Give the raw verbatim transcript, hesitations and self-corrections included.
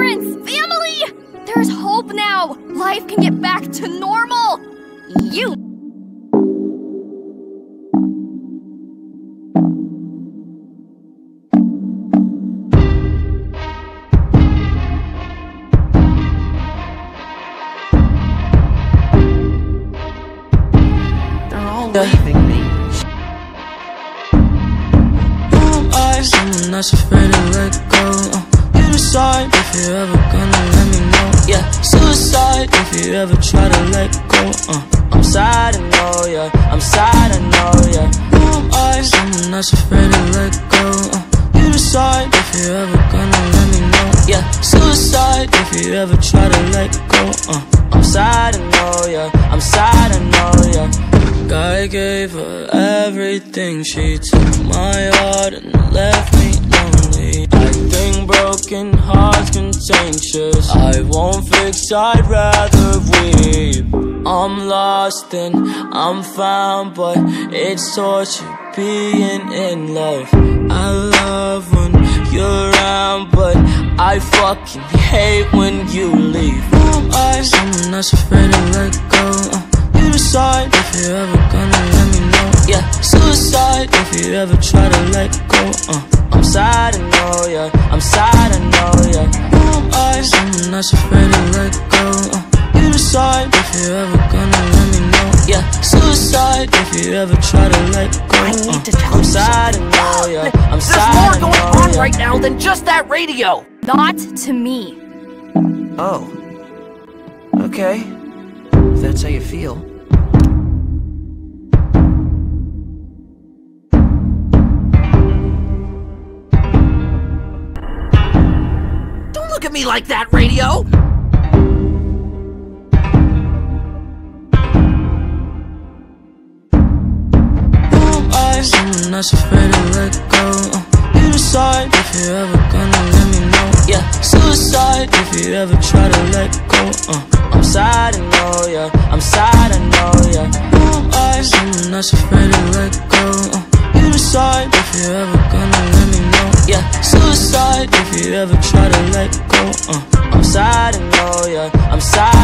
parents, family! There's hope now! Life can get back to normal! You! They're all leaving me. Who am I? Someone that's afraid to let go. uh, You decide if you're ever gonna let me know. Yeah, suicide if you ever try to let go. uh, I'm sad, I know, yeah. I'm sad, I know, yeah. Who am I? Someone that's afraid to let go. uh, You decide if you're ever gonna let me know. Yeah, suicide if you ever try to let go. uh, I'm sad, I know, yeah. I'm sad, I know, yeah. I gave her everything. She took my heart and left me lonely. I think broken hearts contagious. I won't fix, I'd rather weep. I'm lost and I'm found, but it's torture being in love. I love when you're around, but I fucking hate when you leave. Who am I? Someone that's afraid to let go. uh, You decide if you're ever gonna let me know. Yeah, suicide if you ever try to let go. uh, I'm sad, I know, yeah. I'm sad, I know, yeah. Who am I? Someone that's afraid to let go. uh, You decide if you're ever gonna let me know. Yeah, suicide if you ever try to let go. I need to uh, tell I'm you sad, I know, yeah. I'm There's sad, more I going know, on yeah. right now than just that radio. Not to me. Oh. Okay. If that's how you feel. Don't look at me like that, radio! Who am I? Someone that's afraid to let go. uh, You decide if you're ever gonna let me know. Yeah, suicide if you ever try to let go. uh, I'm sad, I know, yeah. I'm sad, I know, yeah. Who am I? Someone that's afraid to let go. uh, You decide if you're ever gonna let me know. Yeah, suicide if you ever try to let go. uh, I'm sad, I know, yeah. I'm sad.